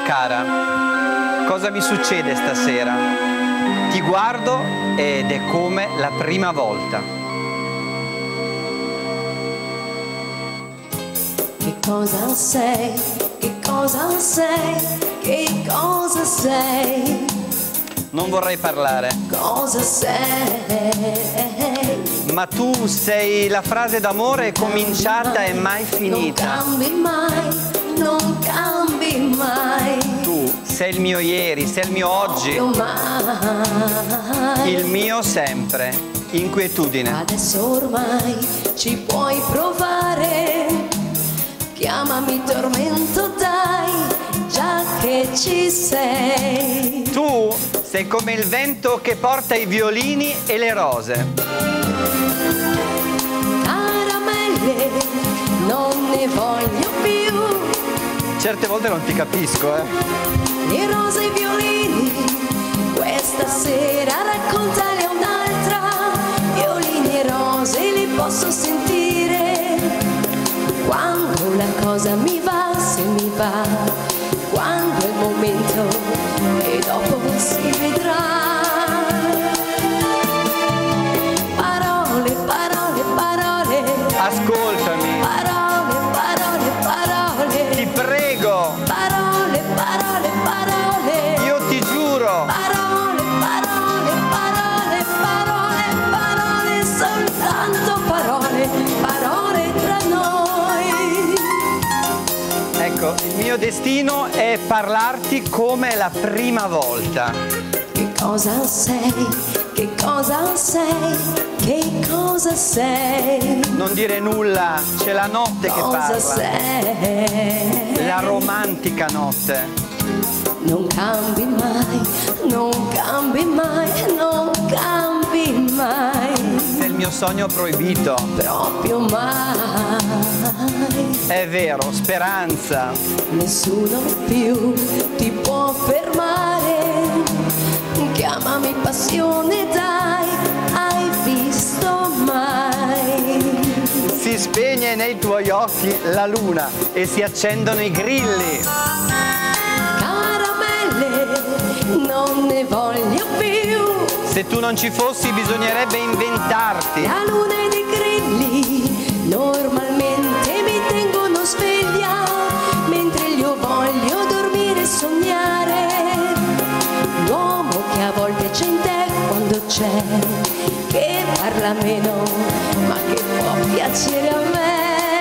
Cara, cosa mi succede stasera? Ti guardo ed è come la prima volta. Che cosa sei? Che cosa sei? Che cosa sei? Non vorrei parlare. Cosa sei? Ma tu sei la frase d'amore cominciata e mai finita. Non cambi mai, non cambi mai. Tu sei il mio ieri, sei il mio oggi, Mai. il mio sempre. Inquietudine. Adesso ormai ci puoi provare. Chiamami tormento, dai, già che ci sei. Tu sei come il vento che porta i violini e le rose. Caramelle, non ne voglio più. Certe volte non ti capisco, Le rose e i violini, questa sera raccontale a un'altra. Violini e rose li posso sentire. Quando la cosa mi va, se mi va, quando è il momento e dopo si vedrà. Parole, parole, parole. Ascoltami. Parole, parole, parole. Ti prego. Parole, parole, parole. Io ti giuro. Parole, parole, parole, parole, parole, soltanto parole, parole tra noi. Ecco, il mio destino è parlarti come la prima volta. Che cosa sei? Che cosa sei? Che cosa sei? Non dire nulla, c'è la notte che Cosa parla. sei? La romantica notte. Non cambi mai, non cambi mai, non cambi mai, Sei il mio sogno proibito. proprio mai. È vero, speranza. Nessuno più ti può fermare. Chiamami passione, dai, hai visto mai? Si spegne nei tuoi occhi la luna e si accendono i grilli. Caramelle, non ne voglio più. Se tu non ci fossi bisognerebbe inventarti. La luna ed i grilli normalmente mi tengono sveglia, mentre io voglio dormire e sognare. L'uomo che a volte c'è in te quando c'è, che parla meno ma che può piacere a me.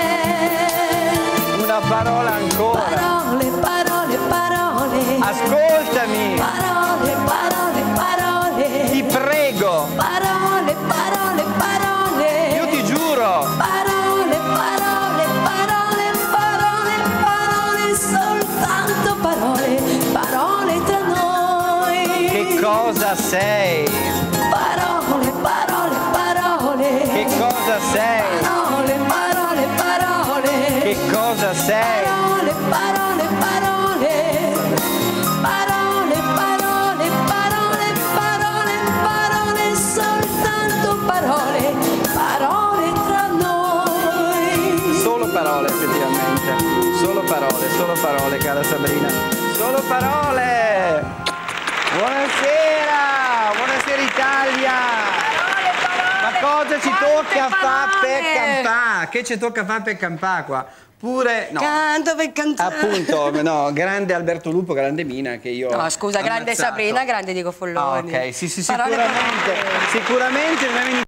Una parola ancora. Parole, parole, parole. Ascoltami. Parole, parole, parole. Ti prego. Parole, parole, parole. Io ti giuro. Parole, parole, parole, parole, parole, soltanto parole, parole tra noi. Che cosa sei? Parole, parole, parole. Che cosa sei? Parole, parole, parole. Che cosa sei? Parole, parole, parole. Parole, parole, parole, parole, parole, soltanto parole, parole tra noi. Solo parole effettivamente. Solo parole, cara Sabrina. Solo parole. Buonasera, buonasera Italia. Ma cosa ci tocca fare per campà? Che ci tocca fare per campà qua? Pure, no. Canto per cantare. Appunto, no, grande Alberto Lupo, grande Mina che io No, scusa, grande ammazzato. Sabrina, grande Diego Folloni. Ah, ok, sì, Parole sicuramente, sicuramente non è venuto